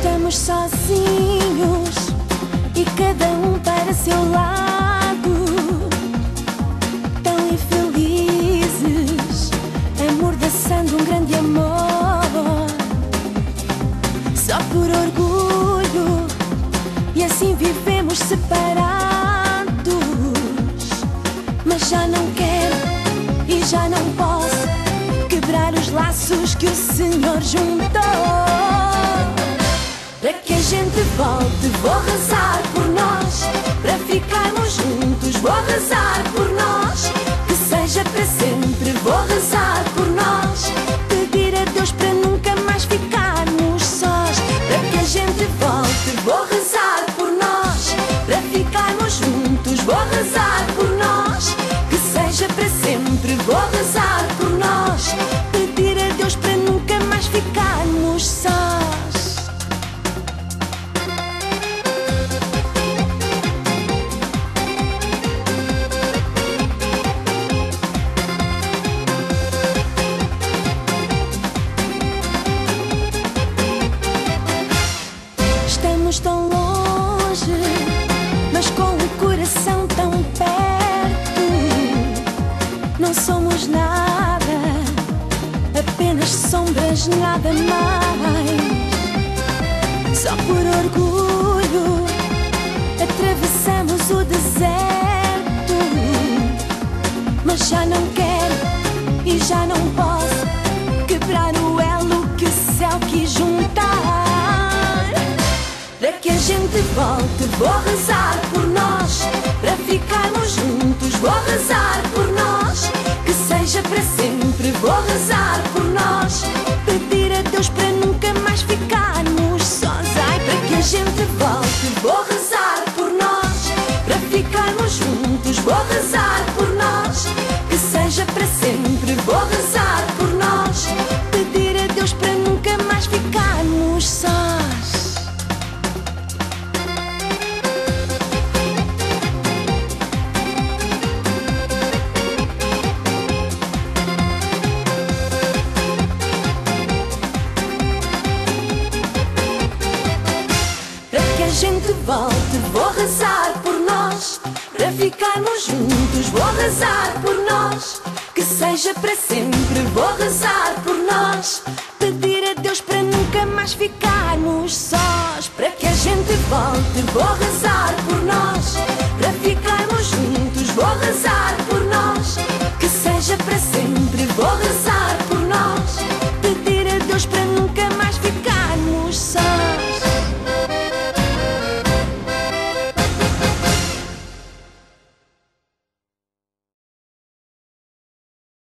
Estamos sozinhos e cada um para seu lado, tão infelizes, amordaçando um grande amor, só por orgulho, e assim vivemos separados. Mas já não quero e já não posso quebrar os laços que o Senhor juntou. Para que a gente volte, vou rezar por nós. Para ficarmos juntos, vou rezar por nós. Que seja para sempre, vou rezar por nós. Pedir a Deus para nunca mais ficarmos sós. Para que a gente volte, vou rezar por nós. Para ficarmos juntos, vou rezar por nós. Que seja para sempre, vou rezar por nós. Pedir a Deus para nunca mais ficarmos sós. Estamos tão longe, mas com o coração tão perto. Não somos nada, apenas sombras, nada mais. Só por orgulho atravessamos o deserto. Mas já não quero e já não posso quebrar o elo que o céu quis juntar. Para que a gente volte, vou rezar por nós. Para ficarmos juntos, vou rezar por nós. Que seja para sempre, vou rezar por nós. Pedir a Deus para nunca mais ficarmos sós. Ai, para que a gente volte, vou rezar por nós. Para ficarmos juntos, vou rezar por nós. Que seja para sempre, vou rezar por nós. Pedir a Deus para nunca mais ficarmos sós. A gente volte, vou rezar por nós. Para ficarmos juntos, vou rezar por nós. Que seja para sempre, vou rezar por nós. Pedir a Deus para nunca mais ficarmos sós.